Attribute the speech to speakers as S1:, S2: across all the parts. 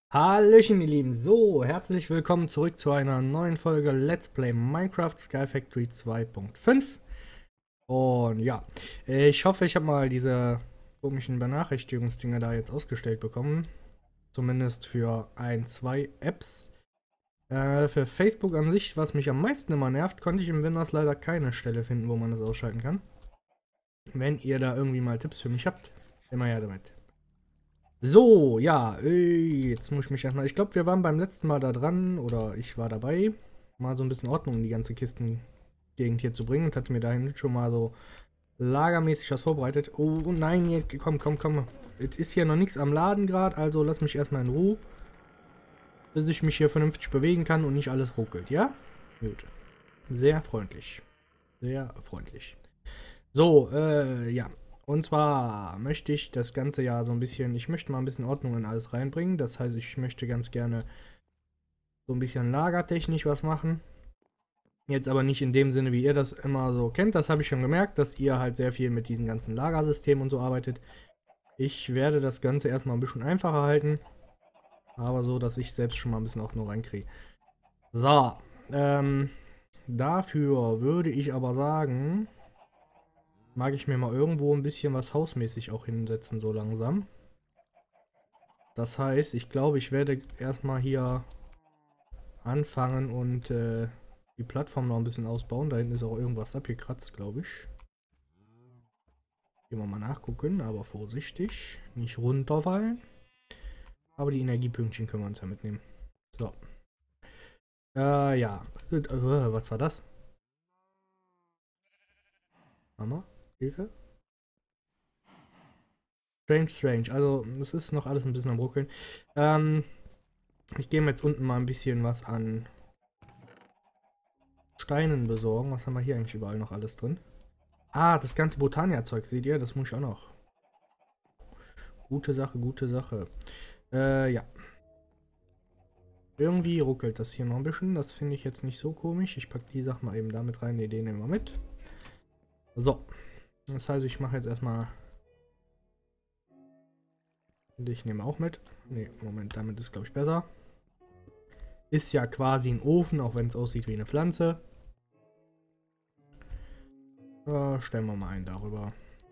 S1: Hallöchen, ihr Lieben. So, herzlich willkommen zurück zu einer neuen Folge Let's Play Minecraft Sky Factory 2.5. Und ja, ich hoffe, ich habe mal diese komischen Benachrichtigungsdinger da jetzt ausgestellt bekommen. Zumindest für ein, zwei Apps. Für Facebook an sich, was mich am meisten immer nervt, konnte ich im Windows leider keine Stelle finden, wo man das ausschalten kann. Wenn ihr da irgendwie mal Tipps für mich habt, immer her damit. So, ja, jetzt muss ich mich erstmal. Ich glaube, wir waren beim letzten Mal da dran, oder ich war dabei, mal so ein bisschen Ordnung in die ganze Kistengegend hier zu bringen und hatte mir dahin schon mal so lagermäßig was vorbereitet. Oh nein, jetzt, komm, komm, komm. Es ist hier noch nichts am Laden gerade, also lass mich erstmal in Ruhe, bis ich mich hier vernünftig bewegen kann und nicht alles ruckelt, ja? Gut. Sehr freundlich. Sehr freundlich. So, ja. Und zwar möchte ich das Ganze ja so ein bisschen, ich möchte mal ein bisschen Ordnung in alles reinbringen. Das heißt, ich möchte ganz gerne so ein bisschen lagertechnisch was machen. Jetzt aber nicht in dem Sinne, wie ihr das immer so kennt. Das habe ich schon gemerkt, dass ihr halt sehr viel mit diesen ganzen Lagersystemen und so arbeitet. Ich werde das Ganze erstmal ein bisschen einfacher halten. Aber so, dass ich selbst schon mal ein bisschen Ordnung reinkriege. So, dafür würde ich aber sagen, mag ich mir mal irgendwo ein bisschen was hausmäßig auch hinsetzen, so langsam. Das heißt, ich glaube, ich werde erstmal hier anfangen und die Plattform noch ein bisschen ausbauen. Da hinten ist auch irgendwas abgekratzt, glaube ich. Gehen wir mal nachgucken, aber vorsichtig. Nicht runterfallen. Aber die Energiepünktchen können wir uns ja mitnehmen. So. Ja. Was war das? Mama? Hilfe? Strange, strange. Also, es ist noch alles ein bisschen am Ruckeln. Ich gehe mir jetzt unten mal ein bisschen was an Steinen besorgen. Was haben wir hier eigentlich überall noch alles drin? Ah, das ganze Botania-Zeug, seht ihr? Das muss ich auch noch. Gute Sache, gute Sache. Ja. Irgendwie ruckelt das hier noch ein bisschen. Das finde ich jetzt nicht so komisch. Ich packe die Sachen mal eben damit rein. Nee, den nehmen wir mit. So. Das heißt, ich mache jetzt erstmal... Ich nehme auch mit. Nee, Moment, damit ist glaube ich besser. Ist ja quasi ein Ofen, auch wenn es aussieht wie eine Pflanze. Stellen wir mal einen darüber.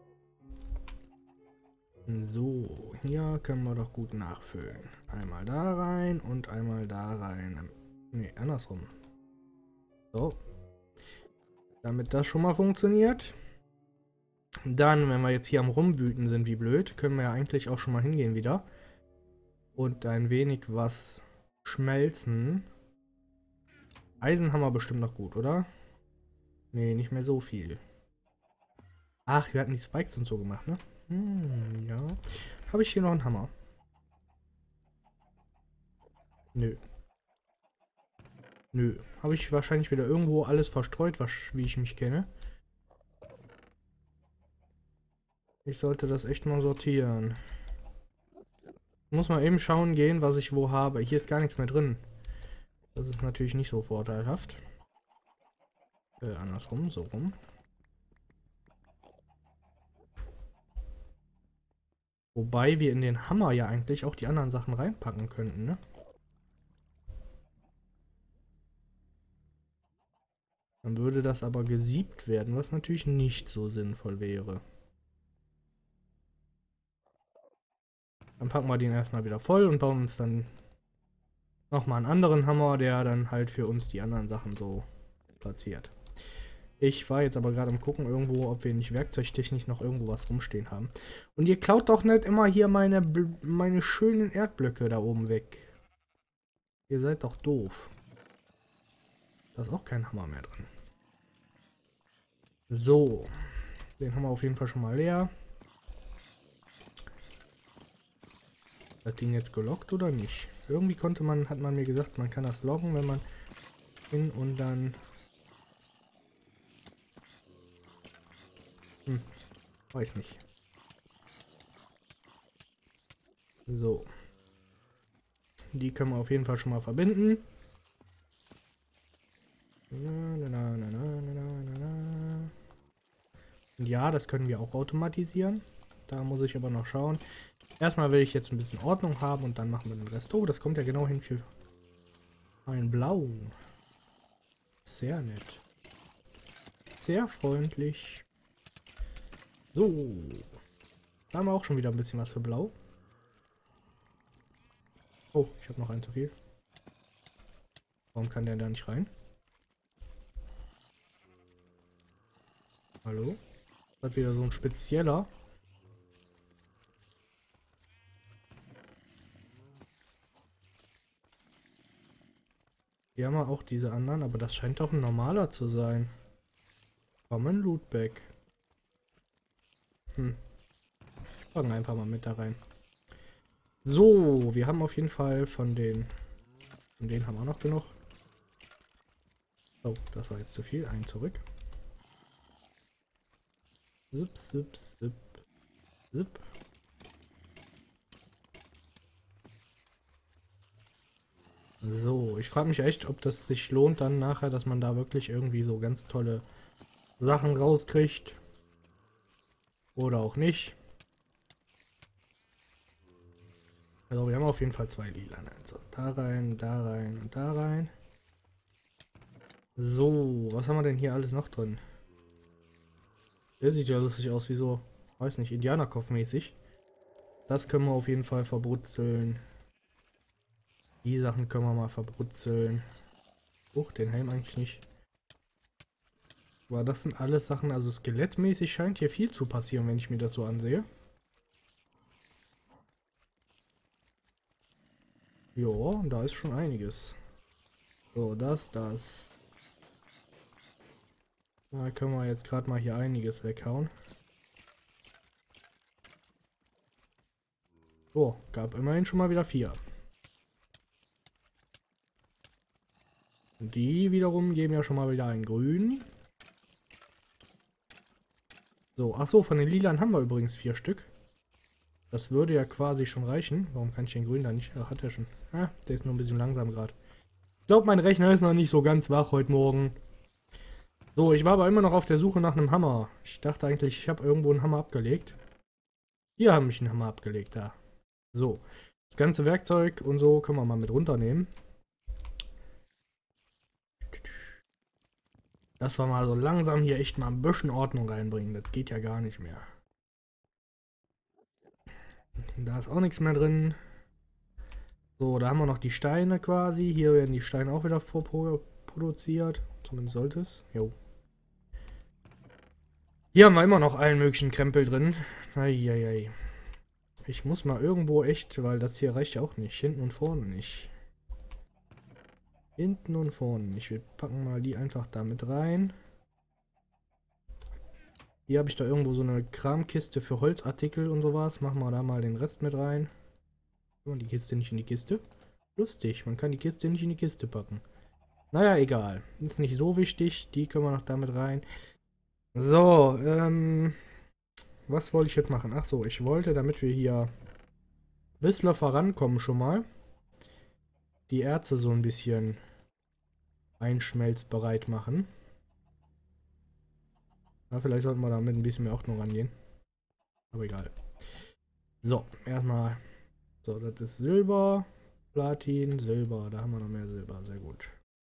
S1: So, hier können wir doch gut nachfüllen. Einmal da rein und einmal da rein. Ne, andersrum. So. Damit das schon mal funktioniert. Dann, wenn wir jetzt hier am Rumwüten sind, wie blöd, können wir ja eigentlich auch schon mal hingehen wieder. Und ein wenig was schmelzen. Eisen haben wir bestimmt noch gut, oder? Ne, nicht mehr so viel. Ach, wir hatten die Spikes und so gemacht, ne? Ja. Habe ich hier noch einen Hammer? Nö. Nö. Habe ich wahrscheinlich wieder irgendwo alles verstreut, wie ich mich kenne. Ich sollte das echt mal sortieren. Muss mal eben schauen gehen, was ich wo habe. Hier ist gar nichts mehr drin. Das ist natürlich nicht so vorteilhaft. Andersrum, so rum. Wobei wir in den Hammer ja eigentlich auch die anderen Sachen reinpacken könnten, ne? Dann würde das aber gesiebt werden, was natürlich nicht so sinnvoll wäre. Dann packen wir den erstmal wieder voll und bauen uns dann nochmal einen anderen Hammer, der dann halt für uns die anderen Sachen so platziert. Ich war jetzt aber gerade am gucken irgendwo, ob wir nicht werkzeugtechnisch noch irgendwo was rumstehen haben. Und ihr klaut doch nicht immer hier meine schönen Erdblöcke da oben weg. Ihr seid doch doof. Da ist auch kein Hammer mehr drin. So. Den haben wir auf jeden Fall schon mal leer. Das Ding jetzt gelockt oder nicht? Irgendwie hat man mir gesagt, man kann das loggen, wenn man hin und dann... weiß nicht. So. Die können wir auf jeden Fall schon mal verbinden. Und ja, das können wir auch automatisieren. Da muss ich aber noch schauen. Erstmal will ich jetzt ein bisschen Ordnung haben und dann machen wir den Rest. Oh, das kommt ja genau hin für ein Blau. Sehr nett. Sehr freundlich. So. Da haben wir auch schon wieder ein bisschen was für Blau. Oh, ich habe noch einen zu viel. Warum kann der da nicht rein? Hallo? Das ist wieder so ein spezieller. Hier haben wir auch diese anderen, aber das scheint doch ein normaler zu sein. Common Lootback. Ich packen einfach mal mit da rein. So, wir haben auf jeden Fall von denen haben wir noch genug. Oh, das war jetzt zu viel. Einen zurück. Zip, zip, zip, zip. So, ich frage mich echt, ob das sich lohnt dann nachher, dass man da wirklich irgendwie so ganz tolle Sachen rauskriegt. Oder auch nicht. Also wir haben auf jeden Fall 2 lila. Also da rein, da rein und da rein. So, was haben wir denn hier alles noch drin? Der sieht ja lustig aus, wie so, weiß nicht, Indianerkopf-mäßig. Das können wir auf jeden Fall verbrutzeln. Die Sachen können wir mal verbrutzeln. Den Helm eigentlich nicht. Aber das sind alles Sachen, also skelettmäßig scheint hier viel zu passieren, wenn ich mir das so ansehe. Ja, da ist schon einiges. So, das. Da können wir jetzt gerade mal hier einiges weghauen. So, gab immerhin schon mal wieder 4. Und die wiederum geben ja schon mal wieder einen grün. So, achso, von den lilan haben wir übrigens 4 Stück. Das würde ja quasi schon reichen. Warum kann ich den grünen da nicht? Ach, hat er schon. Ah, der ist nur ein bisschen langsam gerade. Ich glaube, mein Rechner ist noch nicht so ganz wach heute Morgen. So, ich war aber immer noch auf der Suche nach einem Hammer. Ich dachte eigentlich, ich habe irgendwo einen Hammer abgelegt. Hier habe ich einen Hammer abgelegt, da. So, das ganze Werkzeug und so können wir mal mit runternehmen. Dass wir mal so langsam hier echt mal ein bisschen Ordnung reinbringen. Das geht ja gar nicht mehr. Da ist auch nichts mehr drin. So, da haben wir noch die Steine quasi. Hier werden die Steine auch wieder vorproduziert. Zumindest sollte es. Jo. Hier haben wir immer noch allen möglichen Krempel drin. Eieiei. Ich muss mal irgendwo echt, weil das hier reicht ja auch nicht. Hinten und vorne nicht. Hinten und vorne nicht. Wir packen mal die einfach da mit rein. Hier habe ich da irgendwo so eine Kramkiste für Holzartikel und sowas. Machen wir da mal den Rest mit rein. Die Kiste nicht in die Kiste. Lustig, man kann die Kiste nicht in die Kiste packen. Naja, egal. Ist nicht so wichtig. Die können wir noch damit rein. So, was wollte ich jetzt machen? Ach so, ich wollte, damit wir hier ein bisschen vorankommen schon mal, die Erze so ein bisschen einschmelzbereit machen. Ja, vielleicht sollten wir damit ein bisschen mehr Ordnung rangehen. Aber egal. So, erstmal. So, das ist Silber, Platin, Silber. Da haben wir noch mehr Silber. Sehr gut.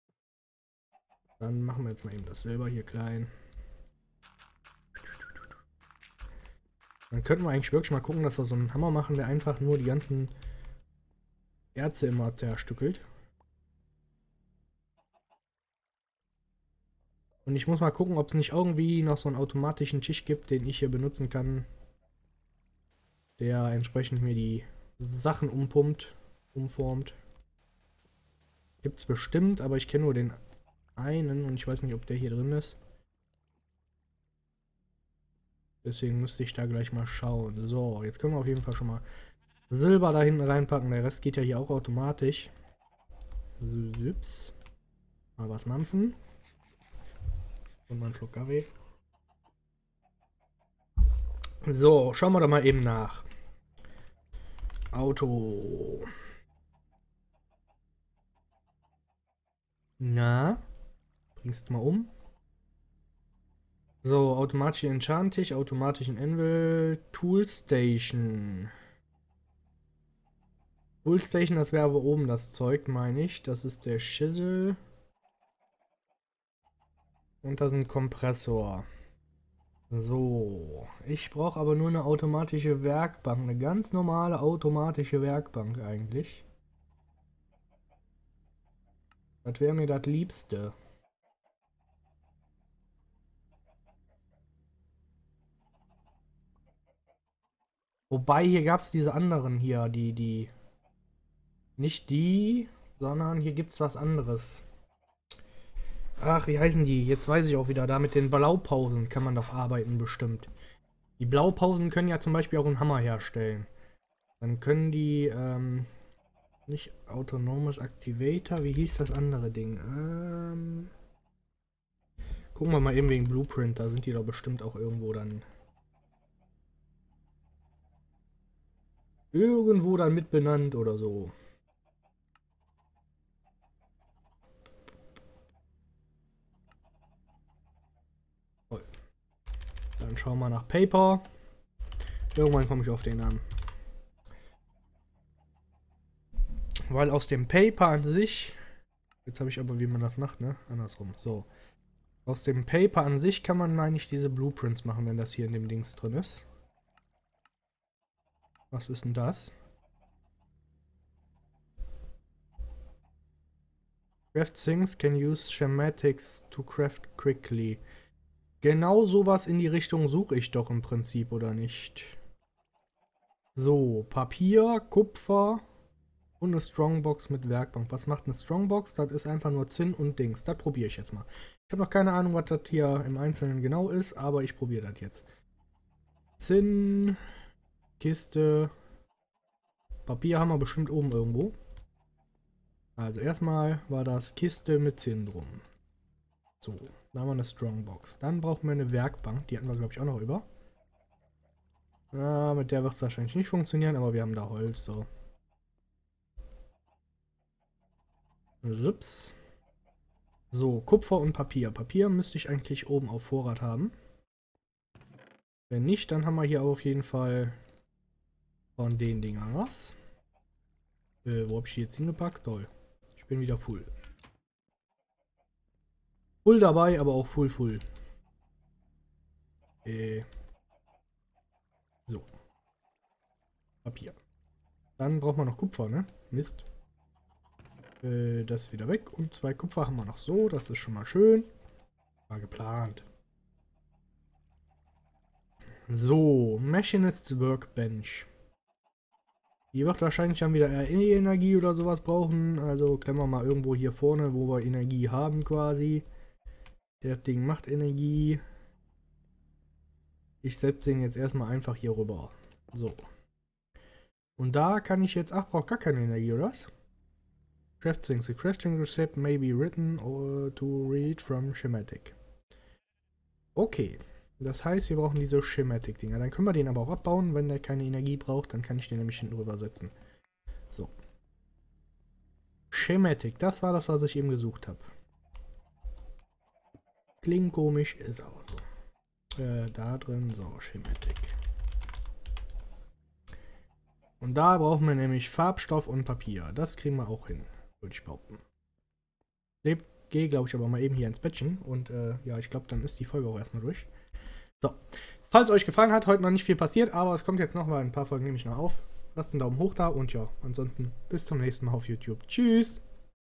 S1: Dann machen wir jetzt mal eben das Silber hier klein. Dann könnten wir eigentlich wirklich mal gucken, dass wir so einen Hammer machen, der einfach nur die ganzen Erze immer zerstückelt. Und ich muss mal gucken, ob es nicht irgendwie noch so einen automatischen Tisch gibt, den ich hier benutzen kann, der entsprechend mir die Sachen umformt. Gibt es bestimmt, aber ich kenne nur den einen und ich weiß nicht, ob der hier drin ist. Deswegen müsste ich da gleich mal schauen. So, jetzt können wir auf jeden Fall schon mal Silber da hinten reinpacken. Der Rest geht ja hier auch automatisch. Ups. Mal was mampfen. Und mal einen Schluck Kaffee. So, schauen wir da mal eben nach. Auto. Na? Bringst mal um. So, automatische Enchantisch, automatischen Anvil, Toolstation. Toolstation, das wäre aber oben das Zeug, meine ich. Das ist der Schissel. Und das ist ein Kompressor. So, ich brauche aber nur eine automatische Werkbank. Eine ganz normale automatische Werkbank eigentlich. Das wäre mir das Liebste. Wobei, hier gab es diese anderen hier, die. Nicht die, sondern hier gibt es was anderes. Ach, wie heißen die? Jetzt weiß ich auch wieder. Da mit den Blaupausen kann man doch arbeiten, bestimmt. Die Blaupausen können ja zum Beispiel auch einen Hammer herstellen. Dann können die, nicht autonomes Activator. Wie hieß das andere Ding? Gucken wir mal eben wegen Blueprint. Da sind die doch bestimmt auch irgendwo dann. Irgendwo dann mit benannt oder so. Toll. Dann schauen wir nach Paper. Irgendwann komme ich auf den Namen. Weil aus dem Paper an sich. Jetzt habe ich aber, wie man das macht, ne? Andersrum. So. Aus dem Paper an sich kann man, meine ich, diese Blueprints machen, wenn das hier in dem Dings drin ist. Was ist denn das? Craft things can use schematics to craft quickly. Genau sowas in die Richtung suche ich doch im Prinzip, oder nicht? So, Papier, Kupfer und eine Strongbox mit Werkbank. Was macht eine Strongbox? Das ist einfach nur Zinn und Dings. Das probiere ich jetzt mal. Ich habe noch keine Ahnung, was das hier im Einzelnen genau ist, aber ich probiere das jetzt. Zinn, Kiste, Papier haben wir bestimmt oben irgendwo. Also erstmal war das Kiste mit Zinn drum. So, da haben wir eine Strongbox. Dann brauchen wir eine Werkbank. Die hatten wir, glaube ich, auch noch über. Ja, mit der wird es wahrscheinlich nicht funktionieren, aber wir haben da Holz, so. Ups. So, Kupfer und Papier. Papier müsste ich eigentlich oben auf Vorrat haben. Wenn nicht, dann haben wir hier auf jeden Fall von den Dingern was. Wo habe ich die jetzt hingepackt? Toll. Ich bin wieder full. Full dabei, aber auch full. So. Papier. Dann braucht man noch Kupfer, ne? Mist. Das wieder weg. Und 2 Kupfer haben wir noch so. Das ist schon mal schön. War geplant. So. Machinist's Workbench. Die wird wahrscheinlich dann wieder Energie oder sowas brauchen. Also klemmen wir mal irgendwo hier vorne, wo wir Energie haben quasi. Das Ding macht Energie. Ich setze den jetzt erstmal einfach hier rüber. So. Und da kann ich jetzt... Ach, braucht gar keine Energie, oder was? Crafting. The crafting recipe may be written or to read from schematic. Okay. Das heißt, wir brauchen diese Schematic-Dinger. Dann können wir den aber auch abbauen. Wenn der keine Energie braucht, dann kann ich den nämlich hinten rüber setzen. So. Schematic. Das war das, was ich eben gesucht habe. Klingt komisch, ist aber so. Da drin, so, Schematic. Und da brauchen wir nämlich Farbstoff und Papier. Das kriegen wir auch hin, würde ich behaupten. Gehe, glaube ich, aber mal eben hier ins Bettchen. Und ja, ich glaube, dann ist die Folge auch erstmal durch. So, falls euch gefallen hat, heute noch nicht viel passiert, aber es kommt jetzt noch mal ein paar Folgen, nehme ich noch auf. Lasst einen Daumen hoch da und ja, ansonsten bis zum nächsten Mal auf YouTube. Tschüss!